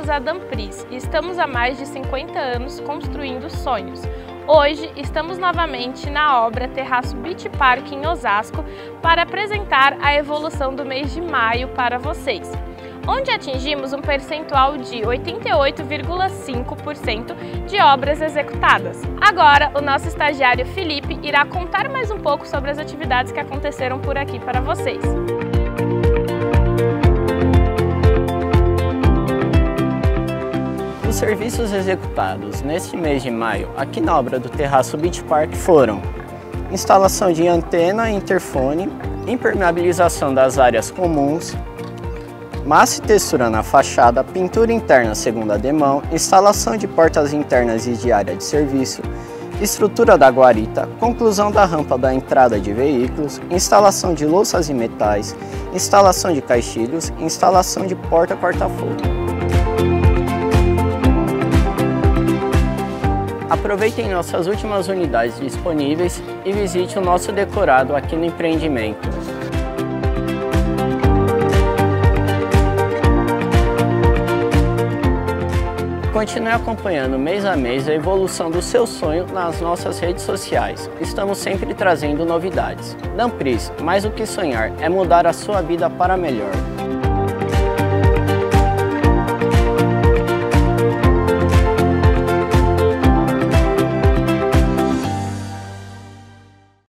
a Dampris e estamos há mais de 50 anos construindo sonhos. Hoje estamos novamente na obra Terraço Beach Park em Osasco para apresentar a evolução do mês de maio para vocês, onde atingimos um percentual de 88,5% de obras executadas. Agora, o nosso estagiário Felipe irá contar mais um pouco sobre as atividades que aconteceram por aqui para vocês. Os serviços executados neste mês de maio aqui na obra do Terraço Beach Park foram instalação de antena e interfone, impermeabilização das áreas comuns, massa e textura na fachada, pintura interna segunda demão, instalação de portas internas e de área de serviço, estrutura da guarita, conclusão da rampa da entrada de veículos, instalação de louças e metais, instalação de caixilhos, instalação de porta corta-fogo. Aproveitem nossas últimas unidades disponíveis e visite o nosso decorado aqui no empreendimento. Continue acompanhando mês a mês a evolução do seu sonho nas nossas redes sociais. Estamos sempre trazendo novidades. Dampris, mais do que sonhar, é mudar a sua vida para melhor.